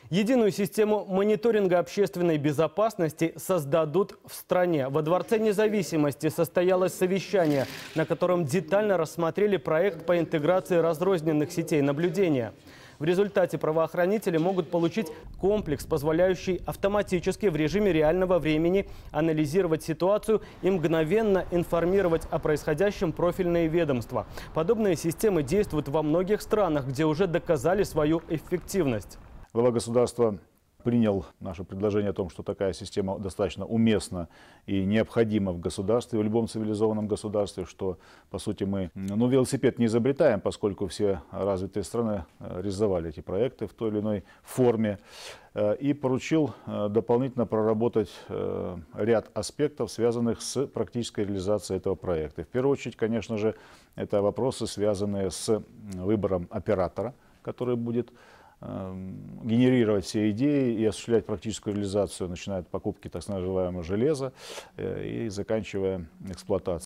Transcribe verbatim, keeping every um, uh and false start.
Единую систему мониторинга общественной безопасности создадут в стране. Во Дворце независимости состоялось совещание, на котором детально рассмотрели проект по интеграции разрозненных сетей наблюдения. В результате правоохранители могут получить комплекс, позволяющий автоматически в режиме реального времени анализировать ситуацию и мгновенно информировать о происходящем профильные ведомства. Подобные системы действуют во многих странах, где уже доказали свою эффективность. Глава государства принял наше предложение о том, что такая система достаточно уместна и необходима в государстве, в любом цивилизованном государстве, что, по сути, мы ну, велосипед не изобретаем, поскольку все развитые страны реализовали эти проекты в той или иной форме, и поручил дополнительно проработать ряд аспектов, связанных с практической реализацией этого проекта. В первую очередь, конечно же, это вопросы, связанные с выбором оператора, который будет генерировать все идеи и осуществлять практическую реализацию, начиная от покупки так называемого железа и заканчивая эксплуатацией.